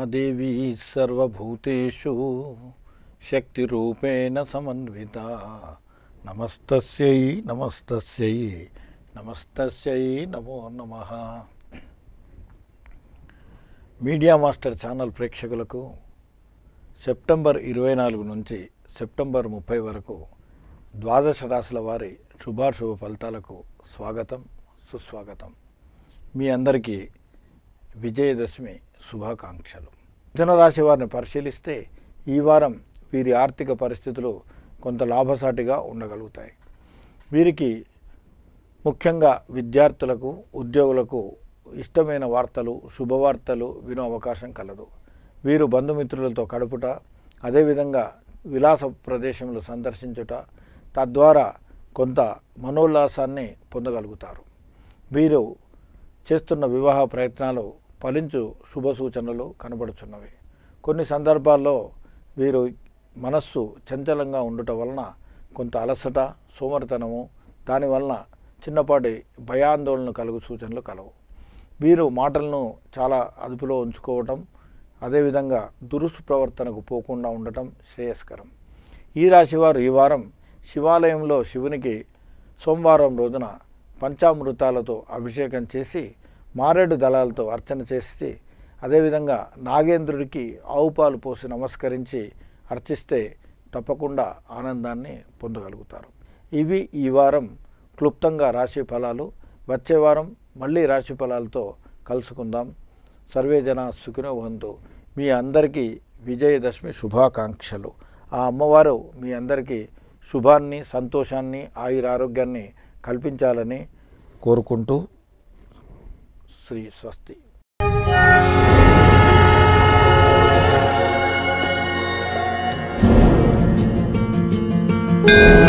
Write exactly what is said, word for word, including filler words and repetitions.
देवी सर्वभूतेषु शक्तिरूपेण समन्विता नमस्तस्यै नमस्तस्यै नमस्तस्यै नमो नमः। మీడియా మాస్టర్ ఛానల్ ప్రేక్షకులకు సెప్టెంబర్ ఇరవై నాలుగు నుంచి సెప్టెంబర్ ముప్పై వరకు ద్వాదశ రాశుల వారి శుభాశుభ ఫలితాలకు స్వాగతం సుస్వాగతం। మీ అందరికీ విజయదశమి శుభాకాంక్షలు। మిథున రాశి వారిని పరిశీలిస్తే ఈ వారం వీరి ఆర్థిక పరిస్థితులు కొంత లాభసాటిగా ఉండగలుగుతాయి। వీరికి ముఖ్యంగా విద్యార్థులకు ఉద్యోగులకు ఇష్టమైన వార్తలు శుభవార్తలు వినో అవకాశం కలదు। వీరు బంధుమిత్రులతో గడుపుట అదేవిధంగా విలాస ప్రదేశంలో సందర్శించుట తద్వారా కొంత మనోల్లాసాన్ని పొందగలుగుతారు। వీరు చేస్తున్న వివాహ ప్రయత్నాలు ఫలించు శుభ సూచనలు కనబడుచున్నవి। కొన్ని సందర్భాల్లో వీరు మనస్సు చంచలంగా ఉండటం వలన కొంత అలసట సోమరితనము దానివలన చిన్నపాటి భయాందోళన కలుగు సూచనలు కలవు। వీరు మాటలను చాలా అదుపులో ఉంచుకోవటం అదేవిధంగా దురుసు ప్రవర్తనకు పోకుండా ఉండటం శ్రేయస్కరం। ఈ రాశివారు ఈ వారం శివాలయంలో శివునికి సోమవారం రోజున పంచామృతాలతో అభిషేకం చేసి మారేడు దళాలతో అర్చన చేసి అదేవిధంగా నాగేంద్రుడికి ఆవు పాలు పోసి నమస్కరించి అర్చిస్తే తప్పకుండా ఆనందాన్ని పొందగలుగుతారు। ఇవి ఈ వారం క్లుప్తంగా రాశి ఫలాలు। వచ్చే వారం మళ్ళీ రాశి ఫలాలతో కలుసుకుందాం। సర్వే జన సుఖినో భవంతు। మీ అందరికీ విజయదశమి శుభాకాంక్షలు। ఆ అమ్మవారు మీ అందరికీ శుభాన్ని సంతోషాన్ని ఆయురారోగ్యాన్ని కల్పించాలని కోరుకుంటూ శ్రీ స్వస్తి।